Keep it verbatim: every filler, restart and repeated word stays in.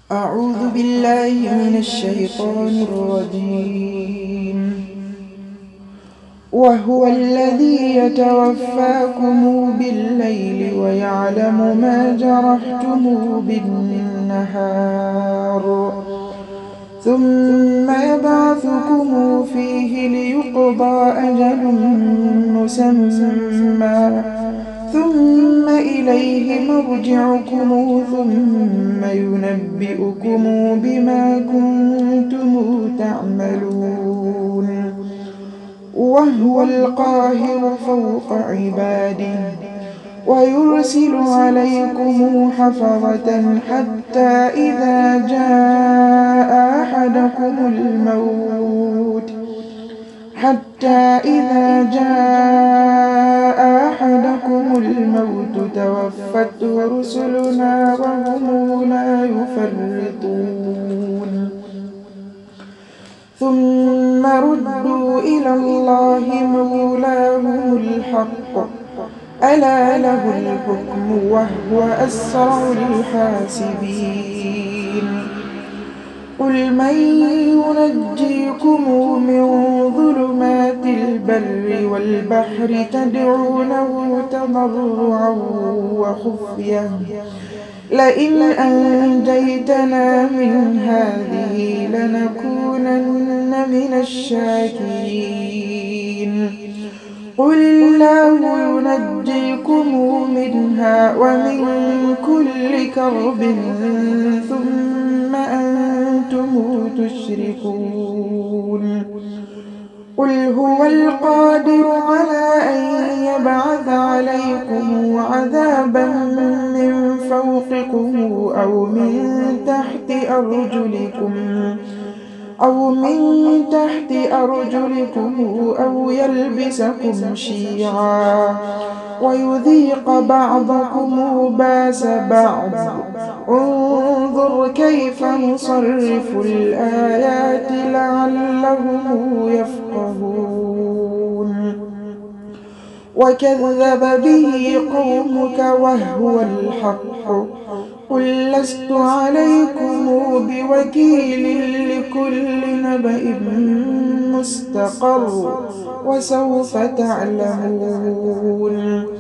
أعوذ بالله من الشيطان الرجيم. وهو الذي يتوفاكم بالليل ويعلم ما جرحتم بالنهار ثم يبعثكم فيه ليقضى أجل مسمى ثم إليه مرجعكم ثم ينبئكم بما كنتم تعملون. وهو القاهر فوق عباده ويرسل عليكم حفظة حتى إذا جاء أحدكم الموت حتى إذا جاء أحدكم الموت توفته رسلنا وهم لا يفرطون ثم ردوا إلى الله مولاهم الحق ألا له الحكم وهو أسرع الحاسبين. قل من ينجيكم من ظلمات البر والبحر تدعونه تضرعا وخفية لئن أنجيتنا من هذه لنكونن من الشاكرين. قل الله ينجيكم منها ومن كل كرب ثم أنتم تشركون. قل هو القادر على أن يبعث عليكم عذابا من فوقكم أو من تحت أرجلكم أو من تحت أرجلكم أو يلبسكم شيعا ويذيق بعضكم باس بعض. انظر كيف نصرف الآيات لعلهم يفقهون. وكذب به قومك وهو الحق. قل لست عليكم بوكيل لكل نبأ مستقر وسوف تعلمون.